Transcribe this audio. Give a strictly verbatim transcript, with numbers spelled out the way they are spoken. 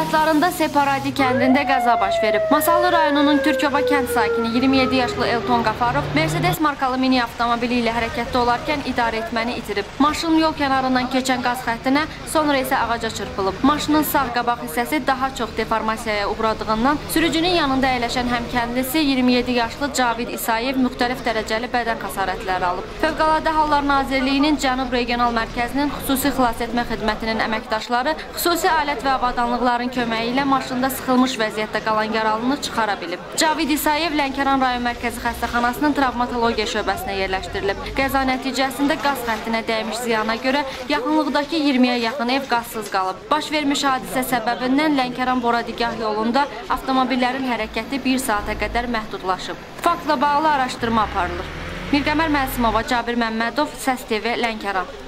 Əməliyyatlarında Separadi kəndində qəza baş verib. Masallı rayonunun Türkoba kənd sakini iyirmi yeddi yaşlı Elton Qafarov Mercedes markalı mini avtomobili ilə hərəkətdə olarkən idarəetməni itirib. Maşın yol kənarından keçən qaz xəttinə, sonra isə ağaca çırpılıb. Maşının sağ qabaq hissəsi daha çox deformasiyaya uğradığından sürücünün yanında əyləşən həmkəndlisi iyirmi yeddi yaşlı Cavid İsayev müxtəlif dərəcəli bədən xəsarətləri alıb. Fövqəladə Hallar Nazirliyinin Cənub Regional Mərkəzinin xüsusi xilasetmə xidmətinin əməkdaşları xüsusi alət və avadanlıqların köməyi ilə maşında sıxılmış vəziyyətdə qalan yaralını çıxara bilib. Cavid İsayev Lənkəran rayon mərkəzi xəstəxanasının travmatologiya şöbəsinə yerləşdirilib. Qəza nəticəsində qaz xəttinə dəymiş ziyana görə yaxınlıqdakı iyirmiyə yaxın ev qazsız qalıb. Baş vermiş hadisə səbəbindən Lənkəran-Boradigah yolunda avtomobillərin hərəkəti bir saata qədər məhdudlaşıb. Faktla bağlı araşdırma aparılır. Mirqəmər Məsimova, Cabir Məmmədov, Səs T V, Lənkəran.